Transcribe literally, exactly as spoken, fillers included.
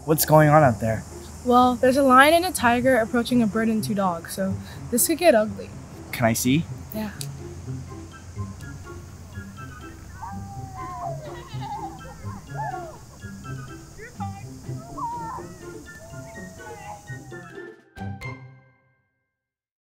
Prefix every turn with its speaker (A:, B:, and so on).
A: What's going on out there?
B: Well, there's a lion and a tiger approaching a bird and two dogs, so this could get ugly.
A: Can I see?
B: Yeah.